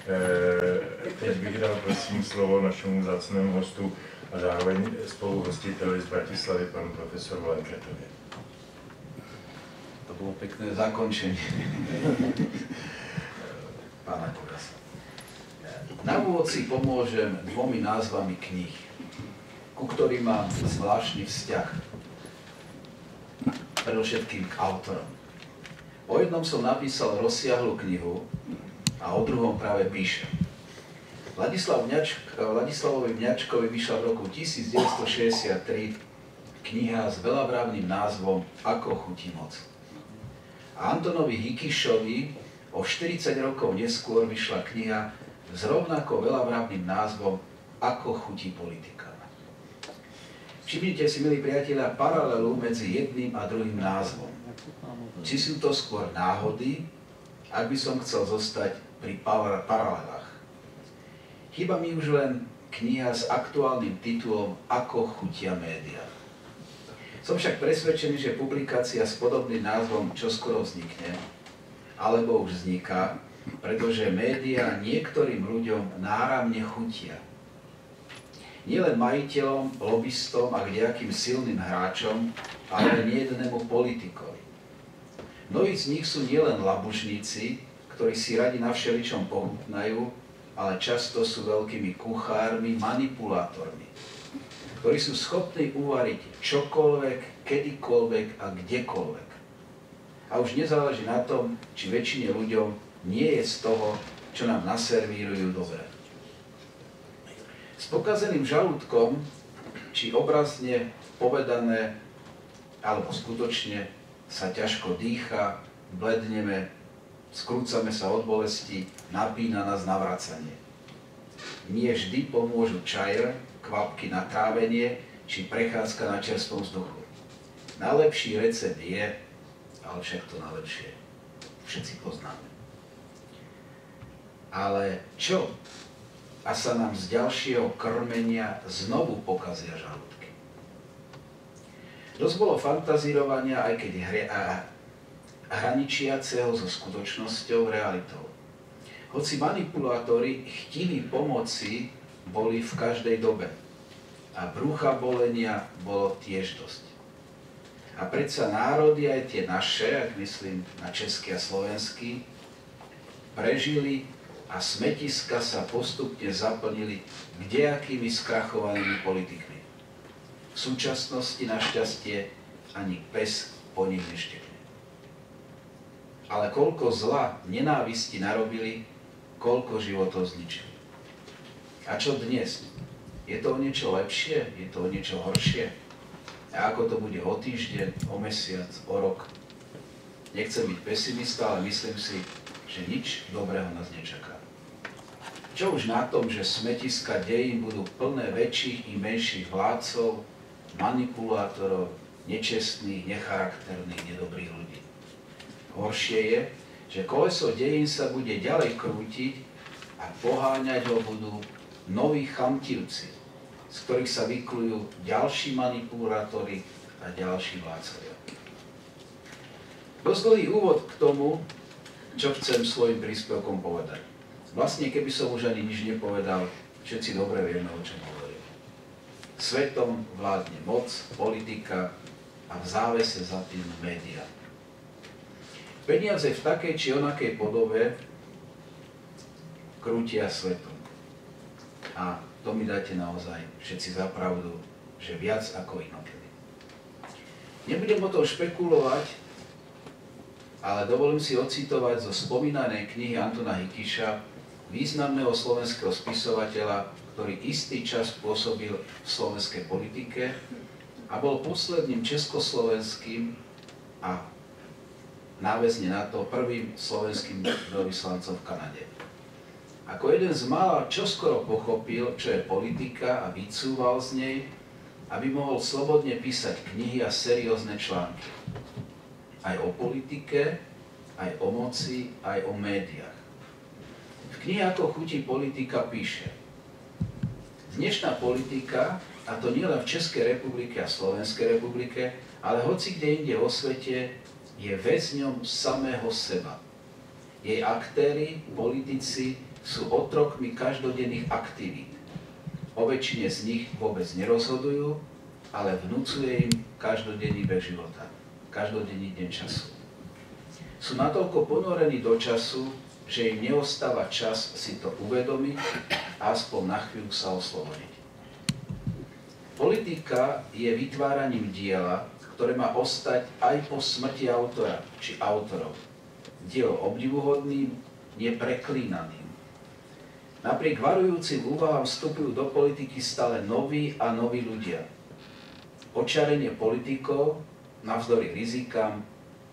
Teď bych dal prosím slovo našemu vzácnému hostu a zároveň spoluhostiteli z Bratislavy, panu profesoru Lenkertovi. To bolo pekné zakončenie pána Kurasa. Na úvod si pomôžem dvomi názvami kníh, ku ktorým mám zvláštny vzťah. Predovšetkým k autorom. O jednom som napísal rozsiahlu knihu a o druhom práve píšem. Vladislavovi Vňačkovi vyšla v roku 1963 kniha s veľavravným názvom Ako chutí moc. A Antonovi Hikišovi o 40 rokov neskôr vyšla kniha s rovnako veľavravným názvom Ako chutí politika. Všimnite si, milí priatelia, paralelu medzi jedným a druhým názvom. Či sú to skôr náhody, ak by som chcel zostať pri paralelách. Chýba mi už len kniha s aktuálnym titulom Ako chutia média. Som však presvedčený, že publikácia s podobným názvom čoskoro vznikne, alebo už vzniká, pretože médiá niektorým ľuďom náramne chutia. Nielen majiteľom, lobistom a kdejakým silným hráčom, ale nejednému politikovi. Mnohí z nich sú nielen labužníci, ktorí si radi na všeličom pochutnajú, ale často sú veľkými kuchármi, manipulátormi, ktorí sú schopní uvariť čokoľvek, kedykoľvek a kdekoľvek. A už nezáleží na tom, či väčšine ľuďom nie je z toho, čo nám naservírujú dobre. S pokazeným žalúdkom, či obrazne povedané, alebo skutočne sa ťažko dýcha, bledneme, skrúcame sa od bolesti, napína nás navracanie. Nie vždy pomôžu čajer, kvapky na trávenie, či prechádzka na čerstvom vzduchu. Najlepší recept je, ale však to najlepšie všetci poznáme. Ale čo? A sa nám z ďalšieho krmenia znovu pokazia žalúdky. Dosť bolo fantazírovania, aj keď hraničiaceho so skutočnosťou, realitou. Hoci manipulátori chtiví pomoci boli v každej dobe. A brúcha bolenia bolo tiež dosť. A predsa národy, aj tie naše, ak myslím na český a slovenský, prežili a smetiska sa postupne zaplnili kdejakými skrachovanými politikmi. V súčasnosti našťastie ani pes po nich neštekne. Ale koľko zla, nenávisti narobili, koľko životov zničili. A čo dnes? Je to o niečo lepšie? Je to o niečo horšie? A ako to bude o týždeň, o mesiac, o rok? Nechcem byť pesimista, ale myslím si, že nič dobrého nás nečaká. Čo už na tom, že smetiska dejín budú plné väčších i menších vládcov, manipulátorov, nečestných, necharakterných, nedobrých ľudí. Horšie je, že koleso dejín sa bude ďalej krútiť a poháňať ho budú noví chamtivci, z ktorých sa vyklujú ďalší manipulátori a ďalší vládcovia. Dosť dlhý úvod k tomu, čo chcem svojim príspevkom povedať. Vlastne, keby som už ani nič nepovedal, všetci dobre vieme, o čom hovorím. Svetom vládne moc, politika a v závese za tým médiá. Peniaze v takej či onakej podobe krútia svetom. A to mi dáte naozaj všetci za pravdu, že viac ako inokedy. Nebudem o tom špekulovať, ale dovolím si ocitovať zo spomínanej knihy Antona Hikiša, významného slovenského spisovateľa, ktorý istý čas pôsobil v slovenskej politike a bol posledným československým a náväzne na to prvým slovenským veľvyslancom v Kanade. Ako jeden z mála čoskoro pochopil, čo je politika a vycúval z nej, aby mohol slobodne písať knihy a seriózne články. Aj o politike, aj o moci, aj o médiách. V knihe Ako chutí politika píše: dnešná politika, a to nielen v Českej republike a Slovenskej republike, ale hoci kde inde vo svete, je väzňom samého seba. Jej aktéri, politici, sú otrokmi každodenných aktivít. O väčšine z nich vôbec nerozhodujú, ale vnúcuje im každodenný beh života, každodenný deň času. Sú natoľko ponorení do času, že im neostáva čas si to uvedomiť a aspoň na chvíľu sa oslobodiť. Politika je vytváraním diela, ktoré má ostať aj po smrti autora či autorov. Dielo obdivuhodným, nepreklínaným. Napriek varujúcim úvahám vstupujú do politiky stále noví a noví ľudia. Očarenie politikov, navzdory rizikám,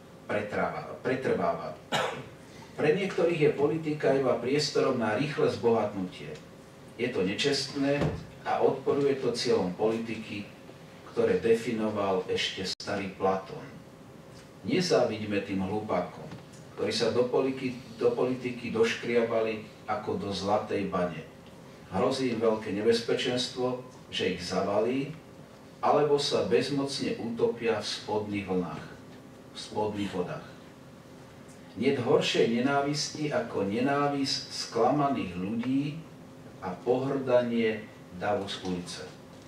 pretrváva. Pre niektorých je politika iba priestorom na rýchle zbohatnutie. Je to nečestné a odporuje to cieľom politiky, ktoré definoval ešte starý Platón. Nezávidíme tým hlupákom, ktorí sa do politiky doškriabali ako do zlatej bane. Hrozí im veľké nebezpečenstvo, že ich zavalí, alebo sa bezmocne utopia v spodných vlnách, v spodných vodách. Niet horšej nenávisti ako nenávisť sklamaných ľudí a pohrdanie davu z ulice.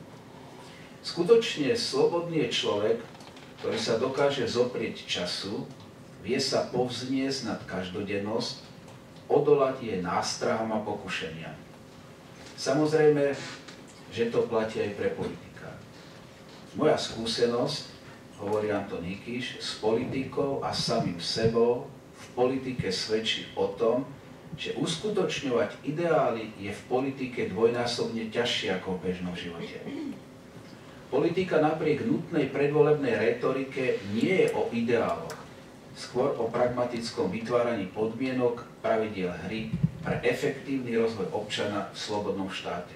Skutočne slobodný je človek, ktorý sa dokáže zoprieť času, vie sa povzniesť nad každodennosť, odolať jej nástrahám a pokušeniam. Samozrejme, že to platí aj pre politika. Moja skúsenosť, hovorí Anton Hikiš, s politikou a samým sebou v politike svedčí o tom, že uskutočňovať ideály je v politike dvojnásobne ťažšie ako v bežnom živote. Politika napriek nutnej predvolebnej retorike nie je o ideáloch, skôr o pragmatickom vytváraní podmienok, pravidiel hry pre efektívny rozvoj občana v slobodnom štáte.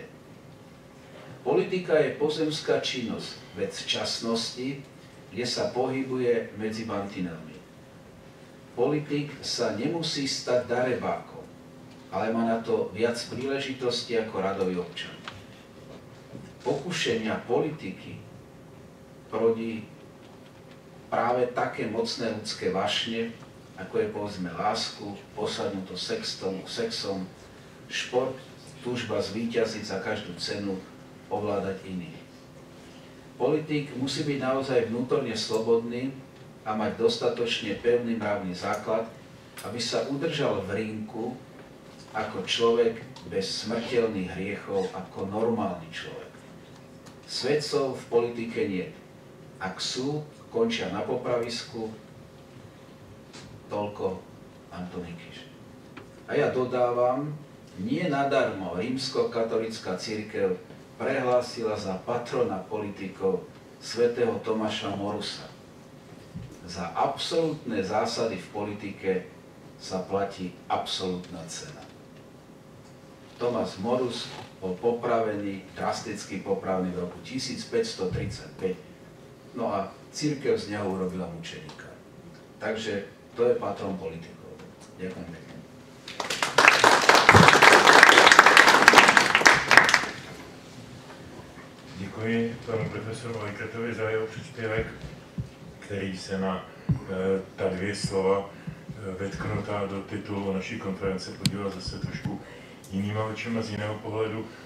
Politika je pozemská činnosť, vec časnosti, kde sa pohybuje medzi mantinelmi. Politik sa nemusí stať darebákom, ale má na to viac príležitostí ako radový občan. Pokušenia politiky prodí práve také mocné ľudské vášne, ako je povedzme lásku, posadnuto sexom, šport, túžba zvíťaziť za každú cenu, ovládať iných. Politik musí byť naozaj vnútorne slobodný a mať dostatočne pevný mravný základ, aby sa udržal v rinku ako človek bez smrteľných hriechov, ako normálny človek. Svedcov v politike nie. Ak sú, končia na popravisku. Toľko Anton Hikiš. A ja dodávam, nie nadarmo rímskokatolická cirkev prehlásila za patrona politikov svätého Tomáša Morusa. Za absolútne zásady v politike sa platí absolútna cena. Tomás Morus bol popravený, drasticky popravený v roku 1535. No a cirkev z neho urobila mučeníka. Takže to je patron politikov. Ďakujem pekne. Děkuji panu profesoru Vajkratovi za jeho příspěvek, který se na ta dvě slova vetknutá do titulu naší konference podíval zase trošku jinýma očima, z jiného pohledu.